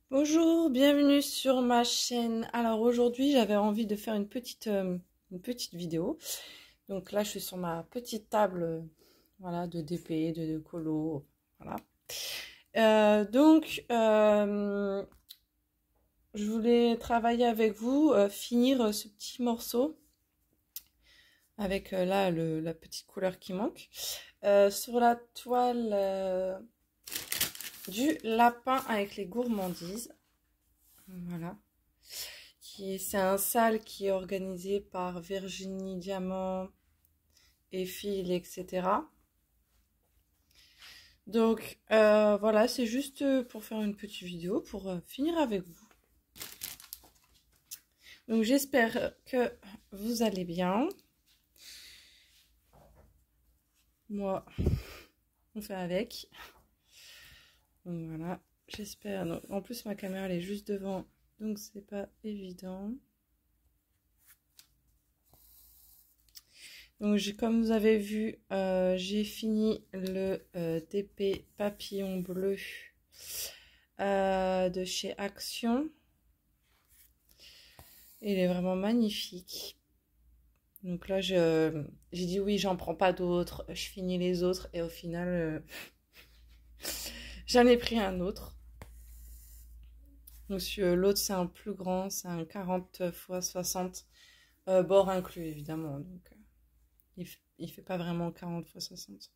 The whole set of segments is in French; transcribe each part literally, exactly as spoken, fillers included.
Bonjour, bienvenue sur ma chaîne. Alors aujourd'hui, j'avais envie de faire une petite, euh, une petite vidéo. Donc là, je suis sur ma petite table, euh, voilà, de D P, de, de colo, voilà. Euh, donc, euh, je voulais travailler avec vous, euh, finir ce petit morceau avec euh, là le, la petite couleur qui manque euh, sur la toile euh, du lapin avec les gourmandises. Voilà. C'est un sale qui est organisé par Virginie Diamant et Phil, et cetera. Donc euh, voilà, c'est juste pour faire une petite vidéo pour euh, finir avec vous. Donc j'espère que vous allez bien. Moi, on fait avec. Donc voilà, j'espère. En plus, ma caméra elle est juste devant, donc c'est pas évident. Donc, comme vous avez vu, euh, j'ai fini le euh, T P papillon bleu euh, de chez Action. Il est vraiment magnifique. Donc là, je, j'ai dit oui, j'en prends pas d'autres. Je finis les autres et au final, euh, j'en ai pris un autre. Donc l'autre, c'est un plus grand, c'est un quarante par soixante, euh, bord inclus évidemment. Donc, euh, il, il fait pas vraiment quarante par soixante.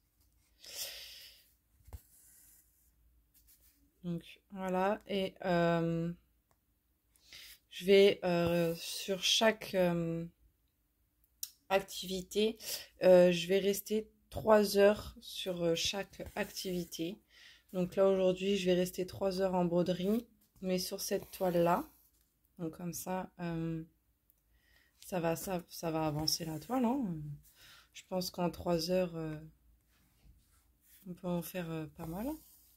Donc voilà, et euh, je vais euh, sur chaque euh, activité, euh, je vais rester trois heures sur euh, chaque activité. Donc là aujourd'hui, je vais rester trois heures en broderie, mais sur cette toile-là. Donc comme ça, euh, ça va, ça, ça va avancer la toile. Hein. Je pense qu'en trois heures, euh, on peut en faire euh, pas mal.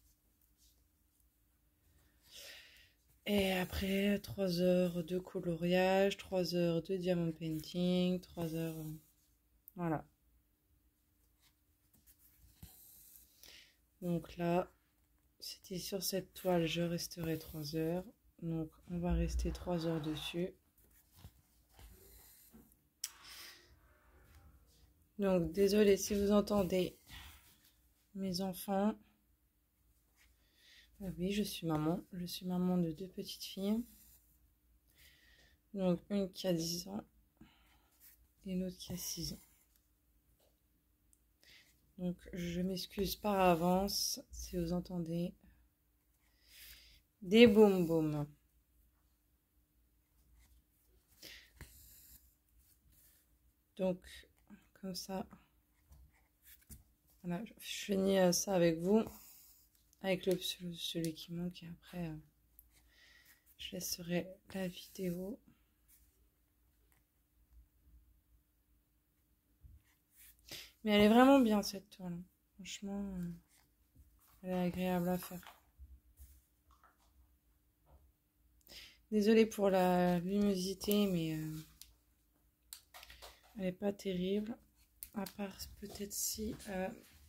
Et après, trois heures de coloriage, trois heures de diamond painting, trois heures... Euh, voilà. Donc là, c'était sur cette toile, je resterai trois heures. Donc, on va rester trois heures dessus. Donc, désolé si vous entendez mes enfants. Ah oui, je suis maman. Je suis maman de deux petites filles. Donc, une qui a dix ans et l'autre qui a six ans. Donc, je m'excuse par avance si vous entendez des boum boum. Donc, comme ça, voilà, je finis ça avec vous, avec le, celui qui manque, et après, euh, je laisserai la vidéo. Mais elle est vraiment bien cette toile, franchement, euh, elle est agréable à faire. Désolée pour la luminosité, mais euh, elle n'est pas terrible, à part peut-être si... Euh,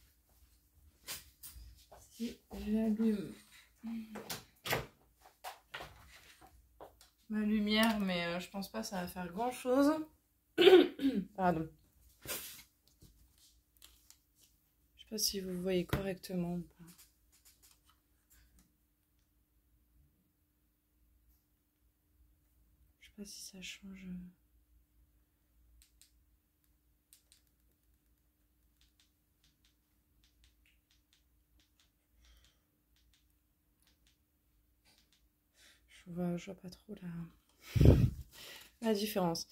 si j'allume ma lumière, mais euh, je pense pas que ça va faire grand chose. Pardon. Je sais pas si vous voyez correctement ou pas. Je sais pas si ça change. Je vois, je vois pas trop la, la différence.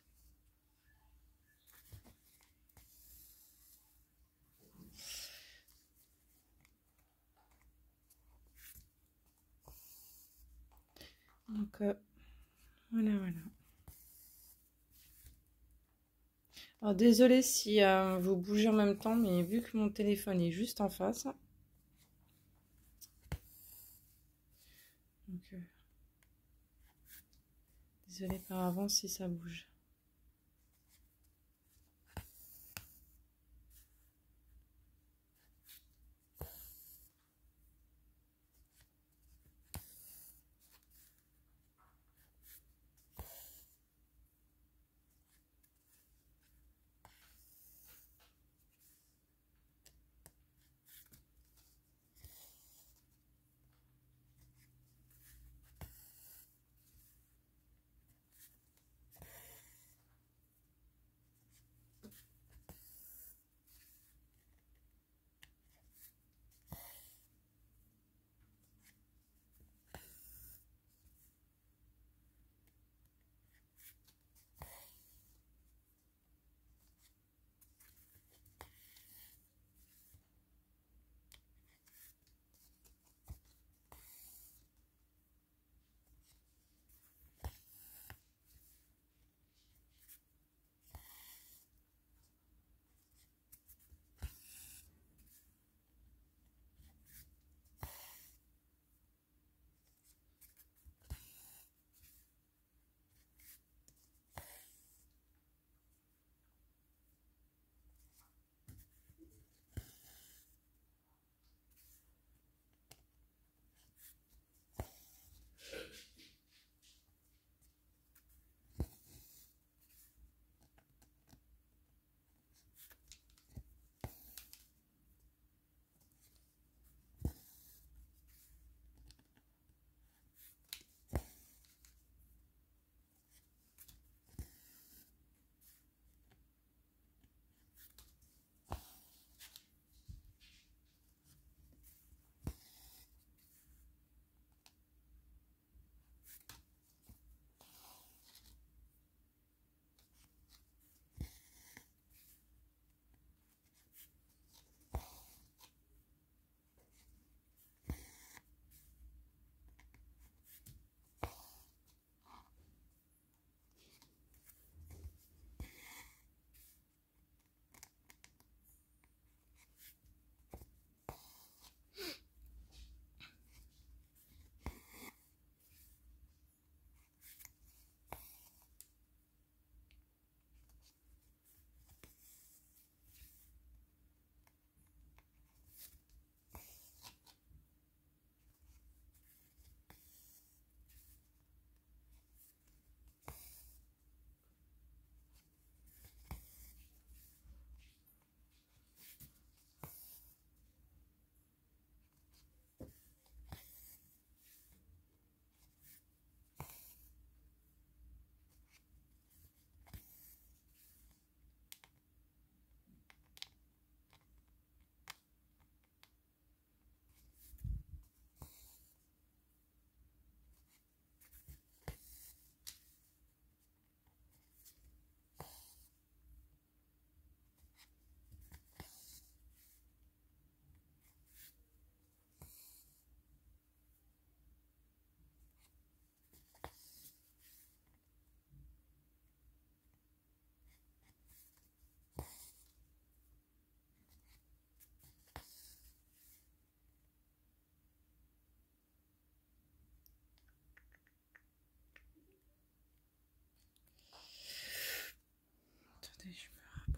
Donc, euh, voilà, voilà. Alors, désolée si euh, vous bougez en même temps, mais vu que mon téléphone est juste en face. Donc, euh, désolée par avance si ça bouge.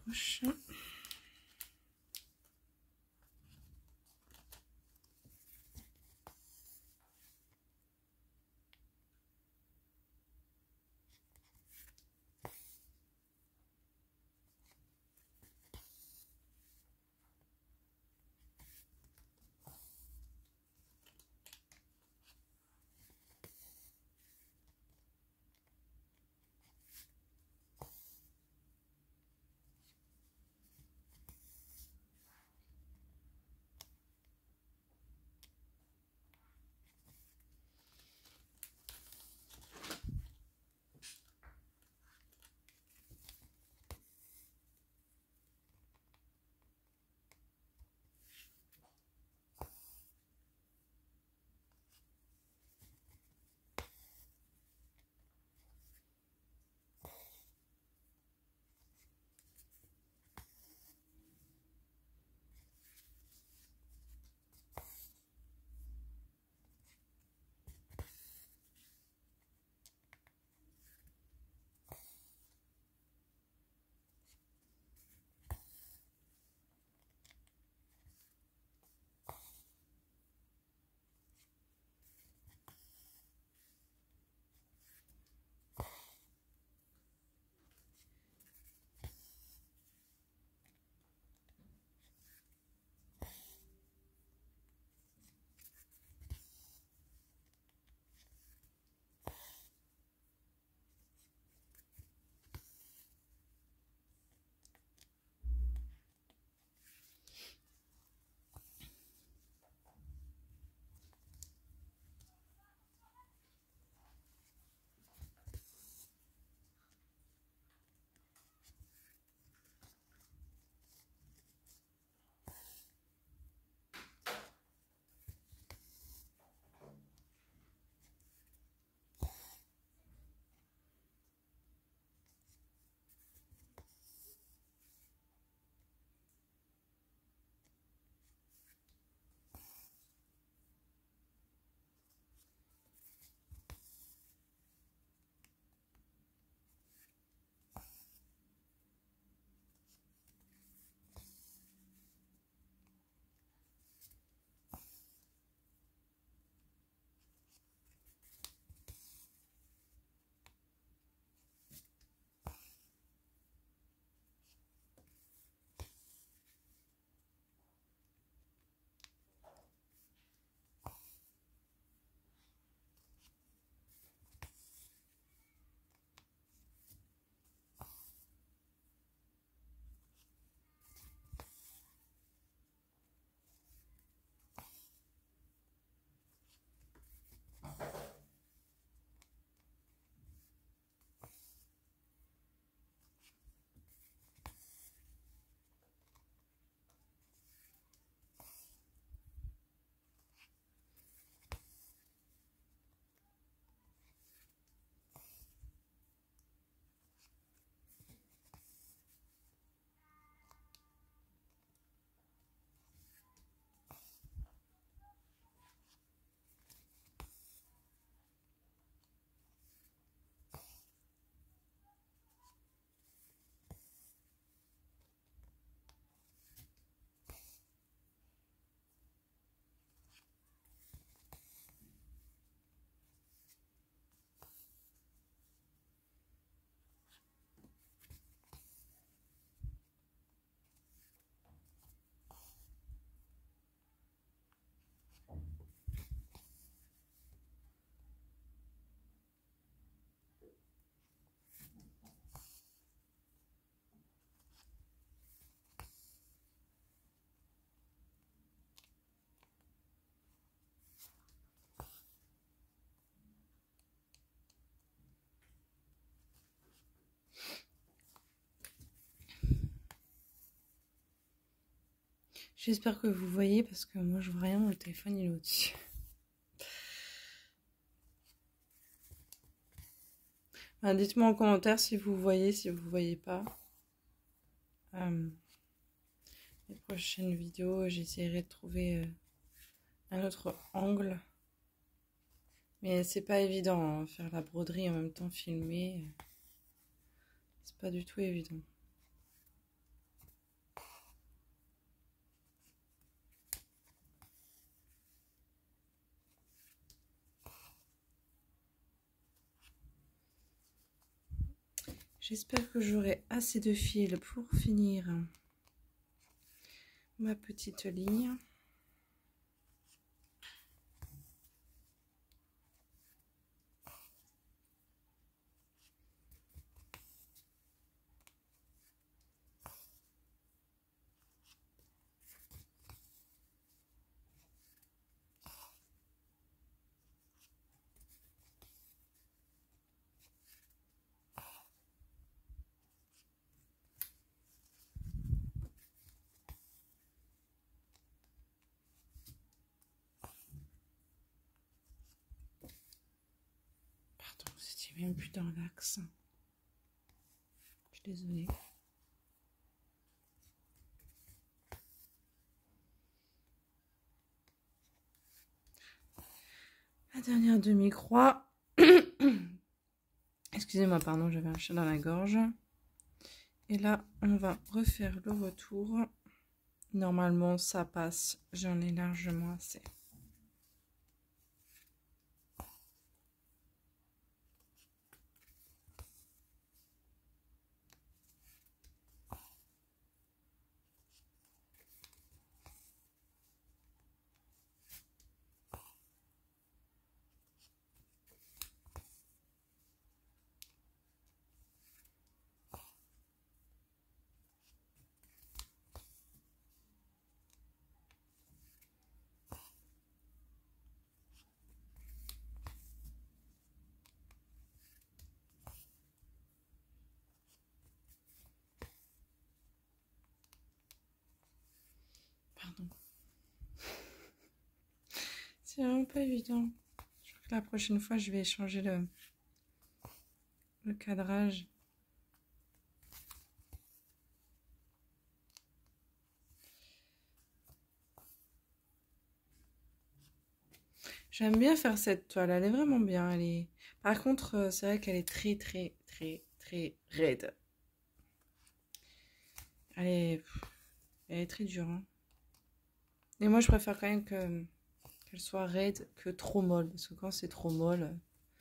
prochain. J'espère que vous voyez parce que moi je vois rien, le téléphone il est au-dessus. Enfin, dites-moi en commentaire si vous voyez, si vous voyez pas. Euh, les prochaines vidéos, j'essaierai de trouver euh, un autre angle. Mais c'est pas évident, hein, faire la broderie en même temps filmer. C'est pas du tout évident. J'espère que j'aurai assez de fil pour finir ma petite ligne. Pardon, c'était même plus dans l'axe. Je suis désolée. La dernière demi-croix. Excusez-moi, pardon, j'avais un chat dans la gorge. Et là, on va refaire le retour. Normalement, ça passe. J'en ai largement assez. Pardon. C'est vraiment pas évident. Je crois que la prochaine fois, je vais changer le, le cadrage. J'aime bien faire cette toile, elle est vraiment bien. Elle est... Par contre, c'est vrai qu'elle est très, très, très, très raide. Elle est, elle est très dure. Hein. Et moi, je préfère quand même que qu'elle soit raide que trop molle. Parce que quand c'est trop molle,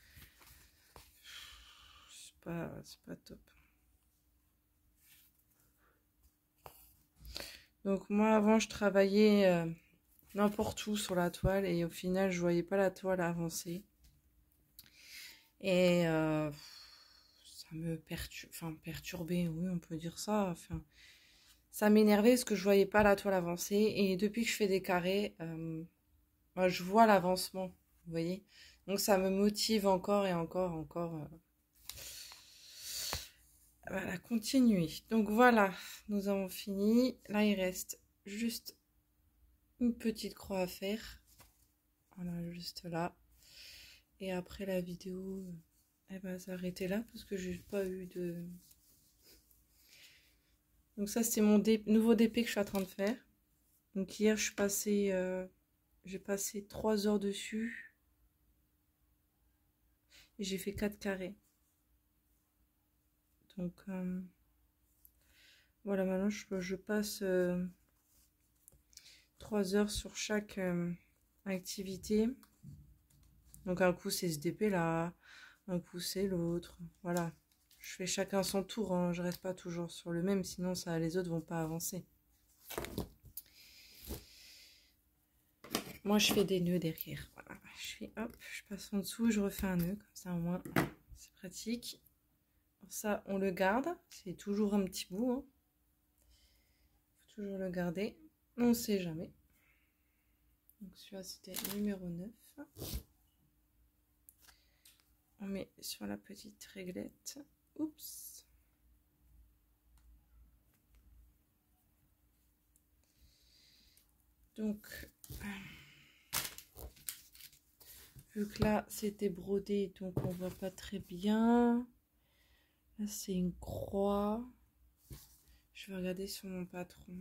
c'est pas, c'est pas top. Donc moi, avant, je travaillais euh, n'importe où sur la toile. Et au final, je voyais pas la toile avancer. Et euh, ça me perturbe, enfin perturbait, oui, on peut dire ça. Enfin, ça m'énervait parce que je voyais pas la toile avancer. Et depuis que je fais des carrés, euh, moi, je vois l'avancement, vous voyez. Donc ça me motive encore et encore, encore euh, à continuer. Donc voilà, nous avons fini. Là, il reste juste une petite croix à faire. Voilà, juste là. Et après la vidéo, elle va s'arrêter là parce que j'ai pas eu de... Donc ça, c'est mon dé... nouveau D P que je suis en train de faire. Donc hier, je suis passée... Euh... J'ai passé trois heures dessus. Et j'ai fait quatre carrés. Donc... Euh... Voilà, maintenant, je, je passe... Euh... trois heures sur chaque euh, activité. Donc un coup, c'est ce D P là. Un coup, c'est l'autre. Voilà. Je fais chacun son tour, hein. Je reste pas toujours sur le même, sinon ça, les autres vont pas avancer. Moi, je fais des nœuds derrière. Voilà. Je fais hop, je passe en dessous, je refais un nœud, comme ça au moins, c'est pratique. Alors ça, on le garde. C'est toujours un petit bout. Hein. Faut toujours le garder. On sait jamais. Donc celui-là, c'était numéro neuf. On met sur la petite réglette. Oups. Donc, vu que là, c'était brodé, donc on voit pas très bien. Là, c'est une croix. Je vais regarder sur mon patron.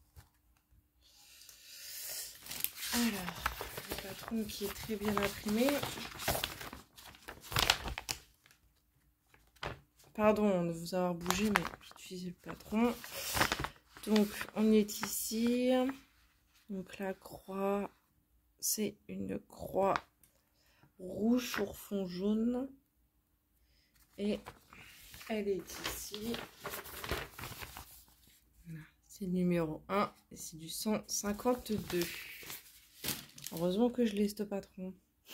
Alors, le patron qui est très bien imprimé. Pardon de vous avoir bougé, mais j'utilisais le patron. Donc, on est ici. Donc, la croix, c'est une croix rouge sur fond jaune. Et elle est ici. C'est le numéro un et c'est du cent cinquante-deux. Heureusement que je l'ai ce patron.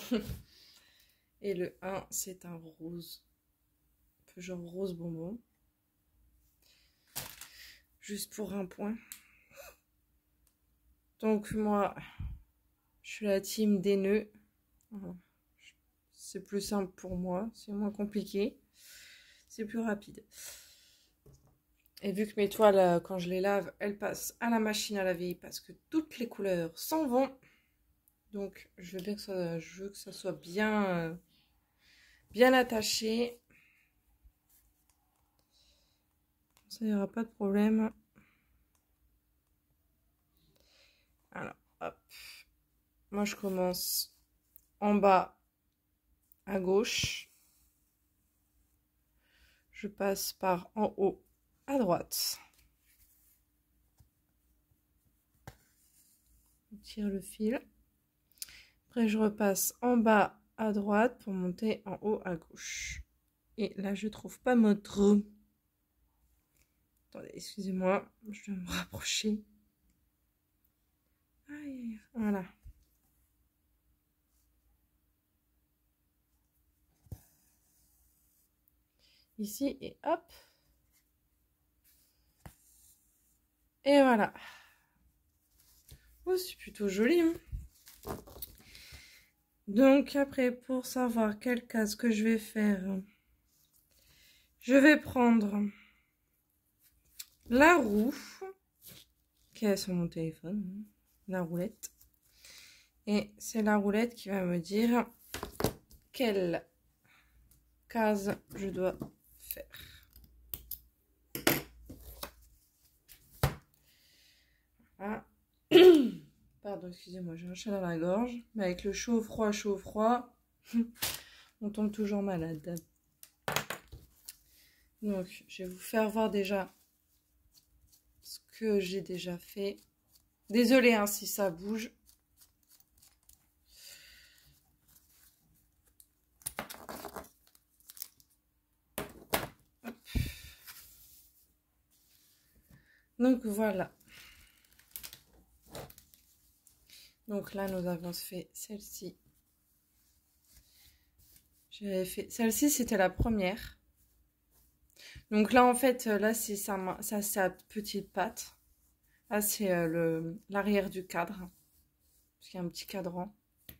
Et le un, c'est un rose. Un peu genre rose bonbon. Juste pour un point. Donc moi, je suis la team des nœuds. C'est plus simple pour moi. C'est moins compliqué. C'est plus rapide. Et vu que mes toiles, quand je les lave, elles passent à la machine à laver parce que toutes les couleurs s'en vont. Donc, je veux bien que ça, je veux que ça soit bien, bien attaché. Ça, il n'y aura pas de problème. Alors, hop. Moi, je commence en bas à gauche. Je passe par en haut à droite. Je tire le fil. Après, je repasse en bas à droite pour monter en haut à gauche. Et là, je trouve pas mon trou. Attendez, excusez-moi, je dois me rapprocher. Aïe, voilà. Ici, et hop. Et voilà. Oh, c'est plutôt joli. Hein. Donc, après, pour savoir quelle case que je vais faire, je vais prendre la roue qui est sur mon téléphone, la roulette. Et c'est la roulette qui va me dire quelle case je dois faire. Voilà. Pardon, excusez-moi, j'ai un chat dans la gorge. Mais avec le chaud, froid, chaud, froid, on tombe toujours malade. Donc, je vais vous faire voir déjà ce que j'ai déjà fait. Désolée hein, si ça bouge. Hop. Donc, voilà. Donc là, nous avons fait celle-ci. J'avais fait celle-ci, c'était la première. Donc là, en fait, là, c'est sa, ça, sa petite patte. Là, c'est euh, le l'arrière du cadre. Parce qu'il y a un petit cadran.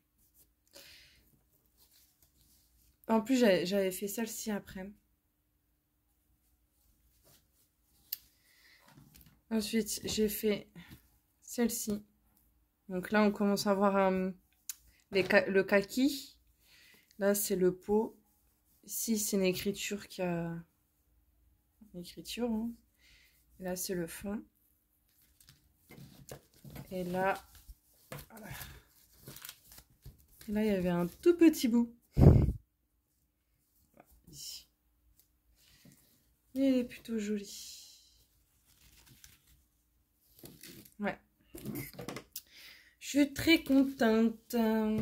En plus, j'avais fait celle-ci après. Ensuite, j'ai fait celle-ci. Donc là, on commence à voir un, les, le kaki. Là, c'est le pot. Ici, c'est une écriture qui a... Une écriture. Hein. Et là, c'est le fond. Et là... Voilà. Et là, il y avait un tout petit bout. Voilà, ici. Et elle est plutôt jolie. Ouais. Je suis très contente.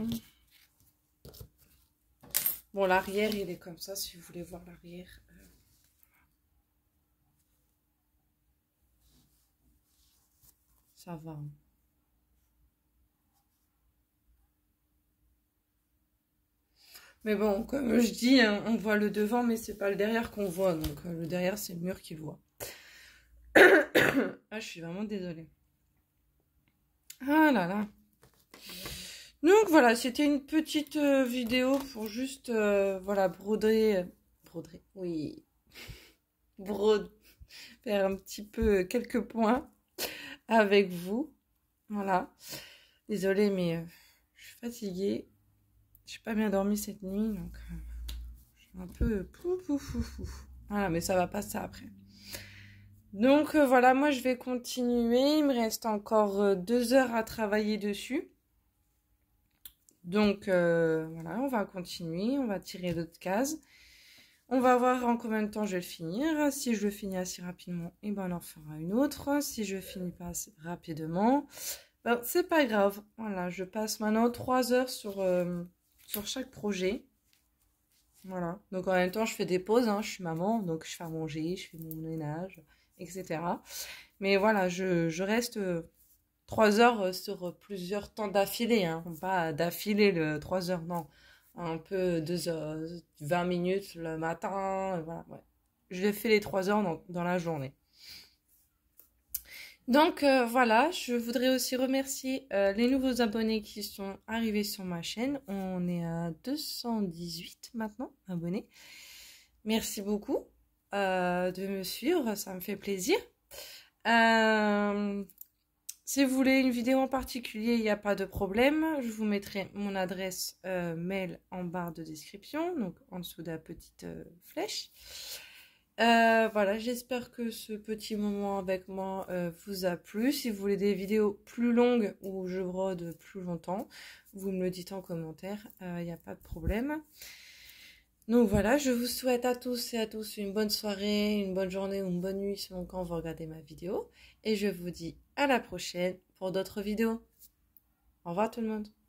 Bon, l'arrière, il est comme ça, si vous voulez voir l'arrière. Ça va. Mais bon, comme je dis, hein, on voit le devant, mais c'est pas le derrière qu'on voit. Donc, euh, le derrière, c'est le mur qui le voit. Ah, je suis vraiment désolée. Ah là là. Donc voilà, c'était une petite euh, vidéo pour juste, euh, voilà, broder, euh, broder, oui, brode, faire un petit peu quelques points avec vous. Voilà. Désolée, mais euh, je suis fatiguée. Je n'ai pas bien dormi cette nuit, donc euh, je suis un peu pouf, pouf, pouf, pouf. Voilà, mais ça va passer après. Donc euh, voilà, moi je vais continuer. Il me reste encore euh, deux heures à travailler dessus. Donc euh, voilà, on va continuer, on va tirer d'autres cases. On va voir en combien de temps je vais le finir. Si je le finis assez rapidement, et eh ben on en fera une autre. Si je finis pas assez rapidement, ben, c'est pas grave. Voilà, je passe maintenant trois heures sur, euh, sur chaque projet. Voilà. Donc en même temps, je fais des pauses, hein. Je suis maman, donc je fais à manger, je fais mon ménage, et cetera. Mais voilà, je, je reste euh, trois heures euh, sur plusieurs temps d'affilée, hein. Pas d'affilée le trois heures, non. Un peu deux heures, vingt minutes le matin, euh, voilà, ouais. Je les fais les trois heures dans, dans la journée. Donc euh, voilà, je voudrais aussi remercier euh, les nouveaux abonnés qui sont arrivés sur ma chaîne. On est à deux cent dix-huit maintenant abonnés. Merci beaucoup euh, de me suivre, ça me fait plaisir. Euh, si vous voulez une vidéo en particulier, il n'y a pas de problème. Je vous mettrai mon adresse euh, mail en barre de description, donc en dessous de la petite euh, flèche. Euh, voilà, j'espère que ce petit moment avec moi euh, vous a plu. Si vous voulez des vidéos plus longues où je brode plus longtemps, vous me le dites en commentaire, il euh, n'y a pas de problème. Donc voilà, je vous souhaite à tous et à tous une bonne soirée, une bonne journée ou une bonne nuit selon quand vous regardez ma vidéo. Et je vous dis à la prochaine pour d'autres vidéos. Au revoir tout le monde.